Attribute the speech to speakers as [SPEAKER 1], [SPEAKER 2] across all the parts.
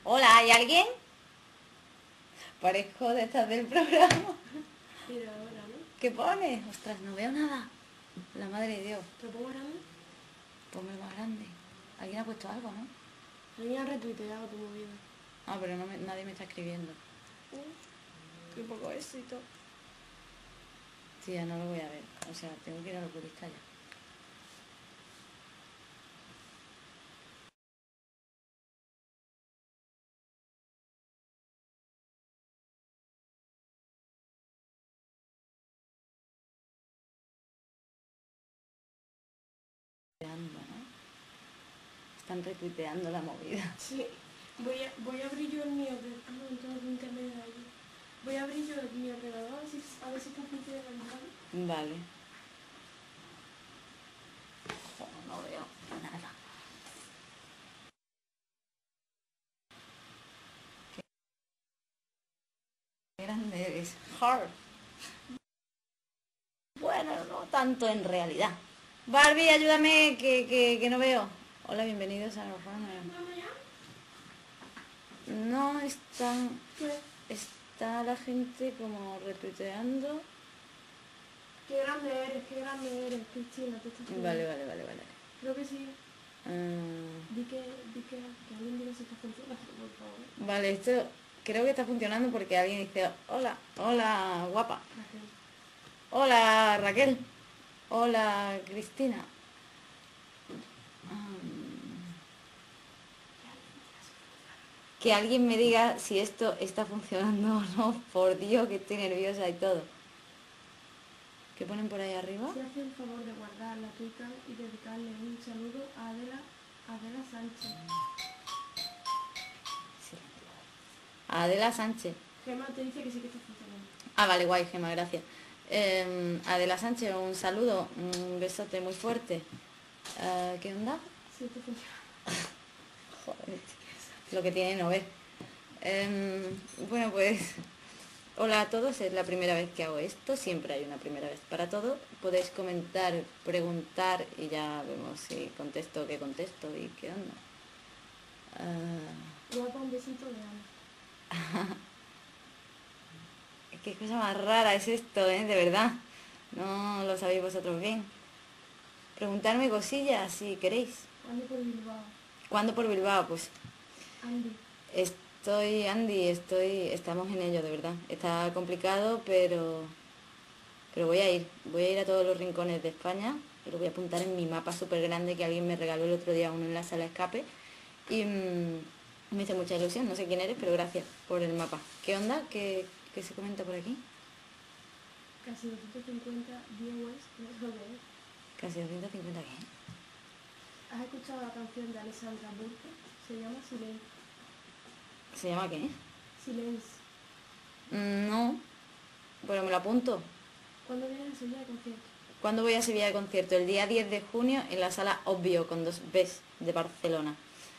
[SPEAKER 1] Hola, ¿hay alguien? Parezco de estas del programa.
[SPEAKER 2] Mira ahora, ¿no?
[SPEAKER 1] ¿Qué pone? Ostras, no veo nada. La madre de Dios.
[SPEAKER 2] ¿Te lo pongo grande?
[SPEAKER 1] Ponme más grande. Alguien ha puesto algo, ¿no?
[SPEAKER 2] Alguien ha retuiteado tu movida.
[SPEAKER 1] Ah, pero nadie me está escribiendo.
[SPEAKER 2] Qué poco éxito.
[SPEAKER 1] Sí, ya no lo voy a ver. O sea, tengo que ir al oculista ya. ¿No? Están retuiteando la movida.
[SPEAKER 2] Sí. Voy a abrir yo el mío. Ah, no, entonces el internet de allí. Voy a abrir yo mi ordenador a ver si está funcionando.
[SPEAKER 1] Vale. Joder, no veo nada. Qué grande eres. Hard. Bueno, no tanto en realidad. Barbie, ayúdame, que no veo. Hola, bienvenidos a Norfana. No están...
[SPEAKER 2] ¿Qué?
[SPEAKER 1] Está la gente como retuiteando.
[SPEAKER 2] Qué grande eres, Cristina, te estás
[SPEAKER 1] Vale,
[SPEAKER 2] haciendo.
[SPEAKER 1] vale, vale, vale.
[SPEAKER 2] Creo que sí.
[SPEAKER 1] Mm,
[SPEAKER 2] Que alguien diga si está funcionando, por favor.
[SPEAKER 1] vale, esto creo que está funcionando porque alguien dice, hola, hola, guapa.
[SPEAKER 2] Raquel.
[SPEAKER 1] Hola, Raquel. Hola, Cristina. Mm, que alguien me diga si esto está funcionando o no. Por Dios, que estoy nerviosa y todo. ¿Qué ponen por ahí arriba?
[SPEAKER 2] Si hace el favor de guardar la tuica y dedicarle un saludo a Adela Sánchez.
[SPEAKER 1] Sí. Adela Sánchez.
[SPEAKER 2] Gemma te dice que sí que está funcionando.
[SPEAKER 1] Ah, vale, guay, Gema, gracias. Adela Sánchez, un saludo, un besote muy fuerte. ¿Qué onda?
[SPEAKER 2] Sí, está funcionando.
[SPEAKER 1] Joder, lo que tiene no ver. Bueno, pues hola a todos, es la primera vez que hago esto, siempre hay una primera vez para todo. Podéis comentar, preguntar y ya vemos si contesto, qué contesto y qué onda.
[SPEAKER 2] Guapa, un besito de Ana.
[SPEAKER 1] Qué cosa más rara es esto, ¿eh? De verdad. No lo sabéis vosotros bien. Preguntarme cosillas si queréis.
[SPEAKER 2] ¿Cuándo por Bilbao?
[SPEAKER 1] ¿Cuándo por Bilbao? Pues
[SPEAKER 2] Andy.
[SPEAKER 1] Andy, estamos en ello, de verdad. Está complicado, pero voy a ir a todos los rincones de España y lo voy a apuntar en mi mapa súper grande que alguien me regaló el otro día uno en la sala de escape y me hizo mucha ilusión, no sé quién eres, pero gracias por el mapa. ¿Qué onda? ¿Qué se comenta por aquí?
[SPEAKER 2] Casi 250 viewers. Joder.
[SPEAKER 1] Casi 250 qué.
[SPEAKER 2] ¿Has escuchado la canción de Alessandra Burke? Se llama Silence.
[SPEAKER 1] ¿Se llama qué?
[SPEAKER 2] Silence.
[SPEAKER 1] No, pero me lo apunto.
[SPEAKER 2] ¿Cuándo vienes a Sevilla de concierto?
[SPEAKER 1] ¿Cuándo voy a Sevilla de concierto? El día 10 de junio en la sala Obvio con 2 Bs de Barcelona.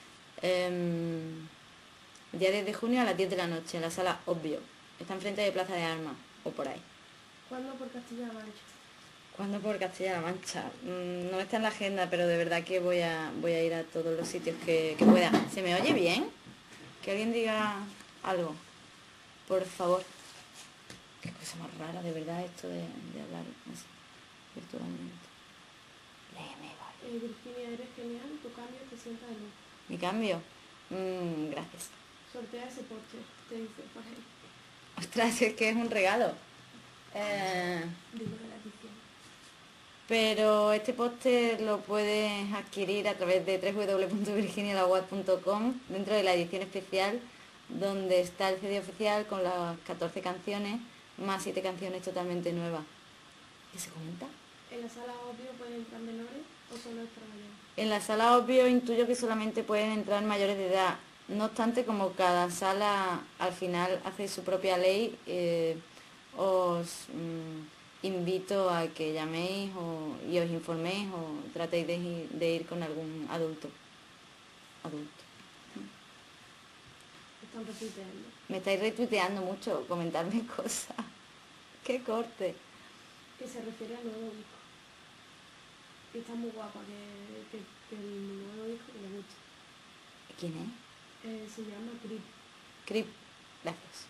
[SPEAKER 1] El día 10 de junio a las 10 de la noche en la sala Obvio. Está enfrente de Plaza de Armas o por ahí.
[SPEAKER 2] ¿Cuándo por Castilla-La Mancha?
[SPEAKER 1] ¿Cuándo por Castilla-La Mancha? No está en la agenda, pero de verdad que voy a ir a todos los sitios que pueda. ¿Se me oye bien? Que alguien diga algo, por favor. Qué cosa más rara, de verdad, esto de hablar así, virtualmente. Léeme, vale.
[SPEAKER 2] Virginia, eres genial. Tu cambio te sienta de luz.
[SPEAKER 1] ¿Mi cambio? Gracias.
[SPEAKER 2] Sortea ese porche, te dice por ahí.
[SPEAKER 1] Ostras, es que es un regalo.
[SPEAKER 2] Digo de la edición.
[SPEAKER 1] Pero este póster lo puedes adquirir a través de www.virginialaguad.com dentro de la edición especial donde está el CD oficial con las 14 canciones más 7 canciones totalmente nuevas. ¿Qué se comenta?
[SPEAKER 2] ¿En la sala obvio pueden entrar menores o solo es para mayores?
[SPEAKER 1] En la sala obvio intuyo que solamente pueden entrar mayores de edad. No obstante, como cada sala al final hace su propia ley, os invito a que llaméis y os informéis o tratéis de ir con algún adulto. Adulto.
[SPEAKER 2] Están retuiteando.
[SPEAKER 1] Me estáis retuiteando mucho, comentarme cosas. ¡Qué corte!
[SPEAKER 2] Que se refiere al nuevo disco. Que está muy guapa, que el nuevo disco que le gusta.
[SPEAKER 1] ¿Quién es?
[SPEAKER 2] Se llama Grip.
[SPEAKER 1] Crip, gracias.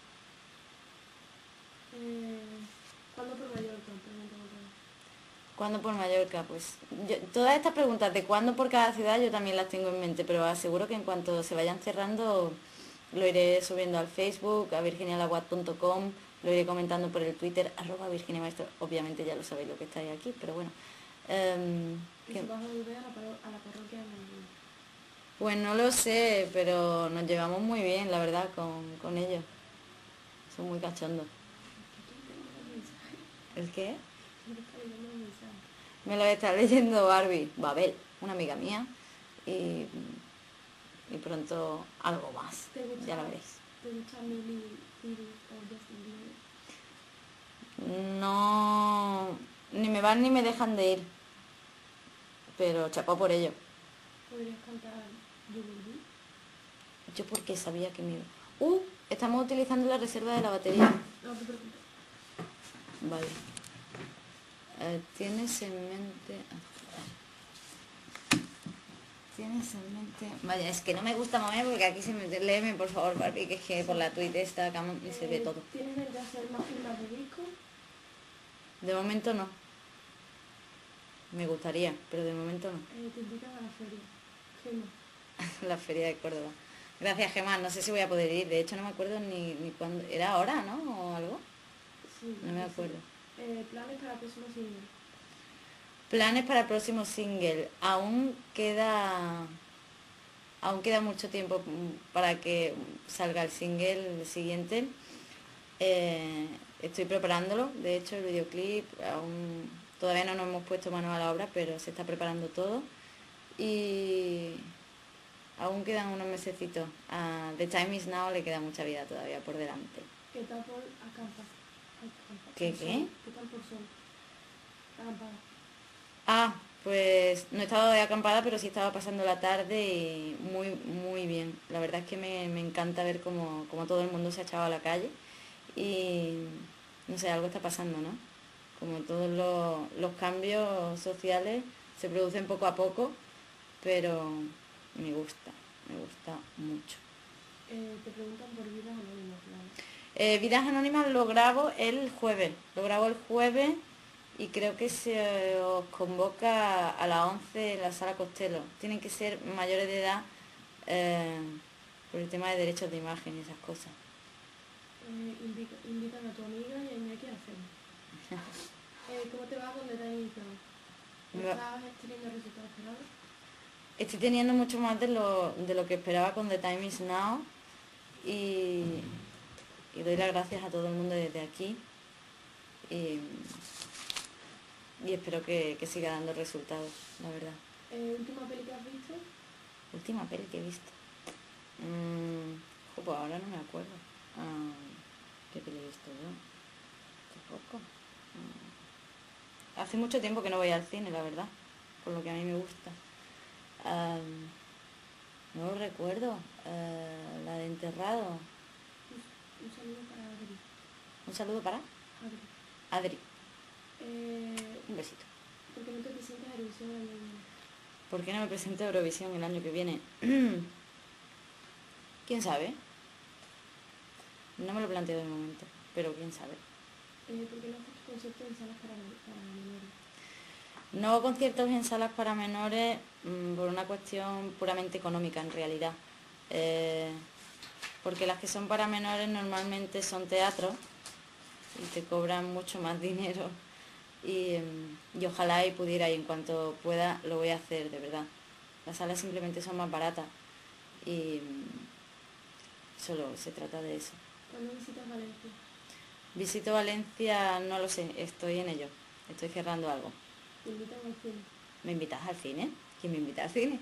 [SPEAKER 2] ¿Cuándo por Mallorca? Pregunta otra vez.
[SPEAKER 1] ¿Cuándo por Mallorca? Pues todas estas preguntas de cuándo por cada ciudad yo también las tengo en mente, pero aseguro que en cuanto se vayan cerrando lo iré subiendo al Facebook, a virginialaguad.com, lo iré comentando por el Twitter, @virginiamaestro. Obviamente ya lo sabéis lo que estáis aquí, pero bueno.
[SPEAKER 2] ¿Y si vas a volver a la parroquia de Manuel?
[SPEAKER 1] Pues no lo sé, pero nos llevamos muy bien, la verdad, con ellos. Son muy cachondos. ¿El qué? Me lo está leyendo Barbie, Babel, una amiga mía, y, y pronto algo más, ya lo veréis.
[SPEAKER 2] ¿Te gusta Miley Cyrus o Justin Bieber?
[SPEAKER 1] No, ni me van ni me dejan de ir, pero chapó por ello.
[SPEAKER 2] ¿Podrías cantar You Will Be?
[SPEAKER 1] Yo porque sabía que me iba. Estamos utilizando la reserva de la batería.
[SPEAKER 2] No te preocupes.
[SPEAKER 1] Vale. ¿Tienes en mente? ¿Tienes en mente? Vaya, es que no me gusta mover porque aquí se me... Léeme, por favor, Barbie, que es que por la Twitter está acá y se ve todo.
[SPEAKER 2] ¿Tienes mente hacer más firmas de disco?
[SPEAKER 1] De momento no. Me gustaría, pero de momento no.
[SPEAKER 2] Te invitan a la feria. Gema.
[SPEAKER 1] La feria de Córdoba. Gracias, Gemma. No sé si voy a poder ir. De hecho, no me acuerdo ni cuándo. ¿Era ahora, no? ¿O algo?
[SPEAKER 2] Sí.
[SPEAKER 1] No me acuerdo.
[SPEAKER 2] ¿Planes para el próximo single?
[SPEAKER 1] Planes para el próximo single. Aún queda mucho tiempo para que salga el single siguiente. Estoy preparándolo. De hecho, el videoclip todavía no nos hemos puesto mano a la obra, pero se está preparando todo. Y aún quedan unos mesecitos. A The Time Is Now le queda mucha vida todavía por delante.
[SPEAKER 2] ¿Qué tal por acampar?
[SPEAKER 1] ¿Qué?
[SPEAKER 2] ¿Qué tal por sol? Acampada.
[SPEAKER 1] Pues no he estado de acampada, pero sí estaba pasando la tarde y muy, muy bien. La verdad es que me encanta ver cómo todo el mundo se ha echado a la calle y no sé, algo está pasando, ¿no? Como todos los cambios sociales se producen poco a poco, pero me gusta mucho.
[SPEAKER 2] Te preguntan por vidas anónimas, claro.
[SPEAKER 1] Vidas Anónimas lo grabo el jueves. Y creo que se os convoca a las 11 en la sala Costello. Tienen que ser mayores de edad por el tema de derechos de imagen y esas cosas.
[SPEAKER 2] Invitan a tu amiga y a Iñaki a hacerlo. ¿Cómo te va con The Time Is Now? ¿Estás teniendo resultados esperados?
[SPEAKER 1] Estoy teniendo mucho más de lo que esperaba con The Time Is Now y doy las gracias a todo el mundo desde aquí y espero que siga dando resultados, la verdad.
[SPEAKER 2] ¿Última peli que has visto?
[SPEAKER 1] Última peli que he visto. Pues ahora no me acuerdo. ¿Qué peli he visto yo? Tampoco. Hace mucho tiempo que no voy al cine, la verdad, por lo que a mí me gusta. No lo recuerdo. La de Enterrado.
[SPEAKER 2] Un saludo para Adri.
[SPEAKER 1] Un saludo para Adri. Un besito.
[SPEAKER 2] ¿Por qué no te presentas a Eurovisión el año que viene?
[SPEAKER 1] ¿Por qué no me presento a Eurovisión el año que viene? ¿Quién sabe? No me lo planteo de momento, pero quién sabe.
[SPEAKER 2] ¿Por qué no haces conciertos en salas para menores?
[SPEAKER 1] No hago conciertos en salas para menores por una cuestión puramente económica, en realidad. Porque las que son para menores normalmente son teatros y te cobran mucho más dinero. Y ojalá y pudiera, y en cuanto pueda lo voy a hacer, de verdad. Las salas simplemente son más baratas y solo se trata de eso.
[SPEAKER 2] ¿Cuándo visitas Valencia?
[SPEAKER 1] Visito Valencia, no lo sé, estoy en ello, estoy cerrando algo.
[SPEAKER 2] ¿Te invitan al cine?
[SPEAKER 1] ¿Me invitas al cine? ¿Quién me invita al cine?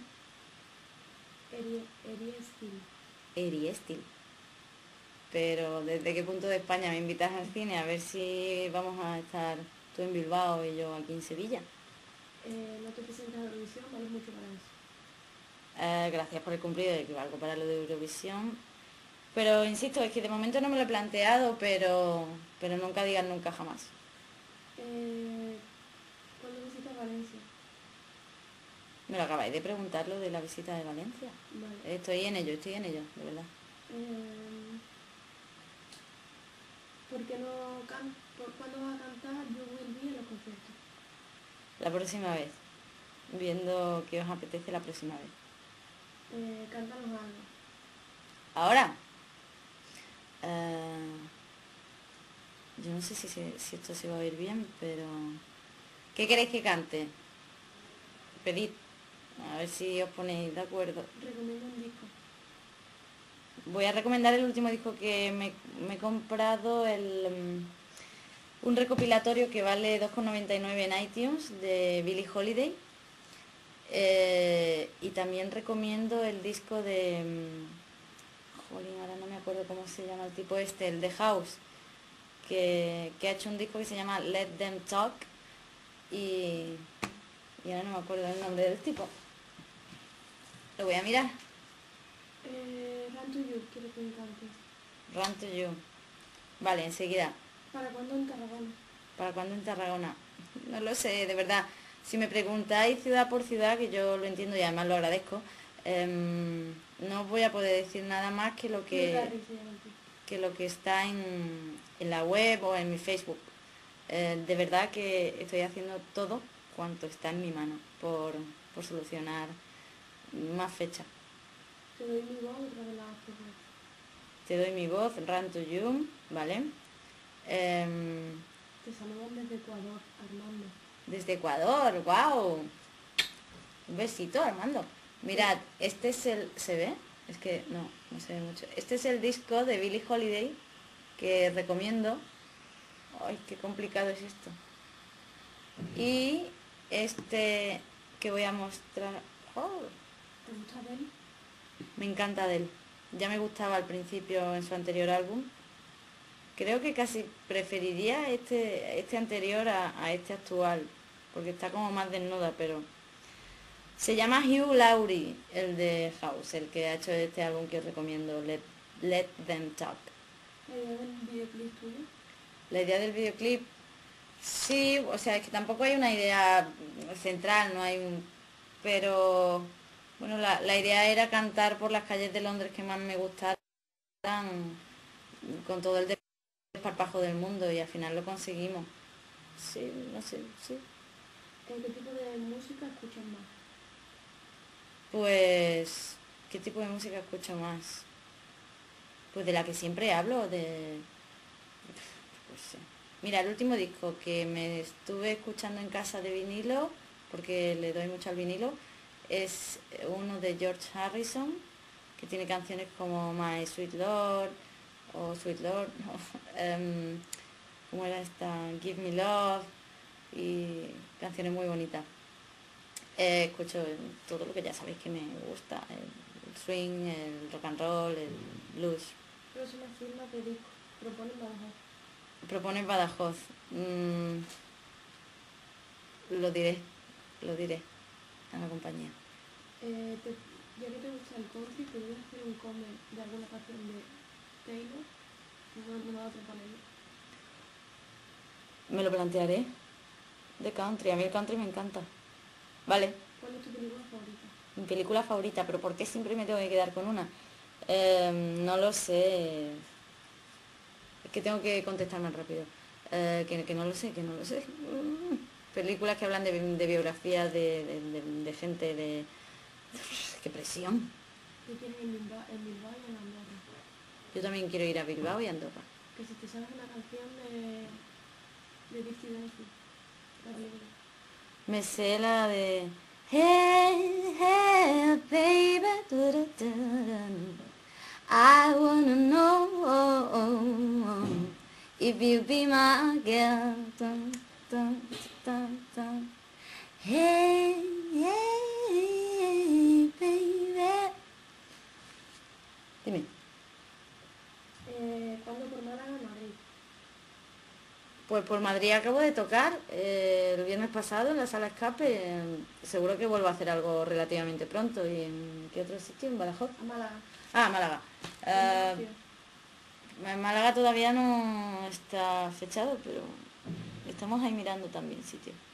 [SPEAKER 1] Eri Estil. Pero ¿desde qué punto de España me invitas al cine? A ver si vamos a estar tú en Bilbao y yo aquí en Sevilla.
[SPEAKER 2] No te presentas a Eurovisión, vales mucho para eso.
[SPEAKER 1] Gracias por el cumplido, de que valgo para lo de Eurovisión. Pero insisto, es que de momento no me lo he planteado, pero nunca digas nunca jamás.
[SPEAKER 2] ¿Cuándo visitas Valencia?
[SPEAKER 1] Me lo acabáis de preguntar lo de la visita de Valencia.
[SPEAKER 2] Vale.
[SPEAKER 1] Estoy en ello, de verdad.
[SPEAKER 2] ¿Por qué no cuándo vas a cantar You Will Be en los conciertos?
[SPEAKER 1] La próxima vez. Viendo qué os apetece la próxima vez.
[SPEAKER 2] Cántanos algo.
[SPEAKER 1] Ahora. Yo no sé si esto se va a oír bien, pero... ¿Qué queréis que cante? Pedid. A ver si os ponéis de acuerdo.
[SPEAKER 2] Recomiendo un disco.
[SPEAKER 1] Voy a recomendar el último disco que me he comprado, un recopilatorio que vale 2,99 en iTunes de Billie Holiday. Y también recomiendo el disco de... jolín, ahora no me acuerdo cómo se llama el tipo este, el de House, que ha hecho un disco que se llama Let Them Talk. Y ahora no me acuerdo el nombre del tipo. Lo voy a mirar.
[SPEAKER 2] Run to You, quiero que me cantes.
[SPEAKER 1] Run to You. Vale, enseguida.
[SPEAKER 2] ¿Para cuándo en Tarragona?
[SPEAKER 1] ¿Para cuándo en Tarragona? No lo sé, de verdad. Si me preguntáis ciudad por ciudad, que yo lo entiendo y además lo agradezco, no os voy a poder decir nada más que lo que está en la web o en mi Facebook. De verdad que estoy haciendo todo cuanto está en mi mano por solucionar más fechas.
[SPEAKER 2] Te doy mi voz, otra vez la haces.
[SPEAKER 1] Te doy mi voz, Run to You, ¿vale?
[SPEAKER 2] Te saludan desde Ecuador, Armando.
[SPEAKER 1] Desde Ecuador, ¡guau! Un besito, Armando. Mirad, este es el... ¿Se ve? Es que no se ve mucho. Este es el disco de Billie Holiday que recomiendo. Ay, qué complicado es esto. Y este que voy a mostrar... Oh,
[SPEAKER 2] ¿Te gusta de él?
[SPEAKER 1] me encanta de él. Ya me gustaba al principio en su anterior álbum. Creo que casi preferiría este anterior a este actual, porque está como más desnuda, pero... Se llama Hugh Laurie, el de House, el que ha hecho este álbum que os recomiendo, Let Them Talk.
[SPEAKER 2] ¿La idea del videoclip tuyo?
[SPEAKER 1] La idea del videoclip, sí, o sea, es que tampoco hay una idea central, no hay un... Pero, bueno, la idea era cantar por las calles de Londres que más me gustaran, con todo el desparpajo del mundo, y al final lo conseguimos. Sí, no sé, sí.
[SPEAKER 2] ¿Qué tipo de música escuchas más?
[SPEAKER 1] Pues, ¿qué tipo de música escucho más? Pues de la que siempre hablo, pues sí. Mira, el último disco que me estuve escuchando en casa de vinilo, porque le doy mucho al vinilo, es uno de George Harrison, que tiene canciones como My Sweet Lord, o Sweet Lord, no, ¿cómo era esta? Give Me Love, y canciones muy bonitas. Escucho todo lo que ya sabéis que me gusta, el swing, el rock and roll, el blues.
[SPEAKER 2] Próxima firma de disco. Proponen Badajoz.
[SPEAKER 1] Propones Badajoz. Lo diré a la compañía.
[SPEAKER 2] Ya que te gusta el country, ¿te voy a hacer un cover de alguna canción de Taylor? No me va a proponer.
[SPEAKER 1] Me lo plantearé. De country, a mí el country me encanta. Vale.
[SPEAKER 2] ¿Cuál es tu película favorita?
[SPEAKER 1] Mi película favorita, pero ¿por qué siempre me tengo que quedar con una? No lo sé. Es que tengo que contestar más rápido. Que no lo sé. Películas que hablan de biografías de gente, de... ¡Qué presión!
[SPEAKER 2] ¿Qué tienes en Bilbao y en Andorra?
[SPEAKER 1] Yo también quiero ir a Bilbao y a Andorra.
[SPEAKER 2] Que si te sabes una canción de Dirty Dancing, la película.
[SPEAKER 1] Me sé la de... Hey, hey, baby, I wanna know if you be my girl. Hey, hey, baby. Dime.
[SPEAKER 2] ¿Cuándo por Málaga, Madrid?
[SPEAKER 1] Pues por Madrid acabo de tocar el viernes pasado en la sala Escape. Seguro que vuelvo a hacer algo relativamente pronto. ¿Y en qué otro sitio? ¿En Badajoz?
[SPEAKER 2] A Málaga.
[SPEAKER 1] Ah, Málaga. En Málaga todavía no está fechado, pero estamos ahí mirando también sitio.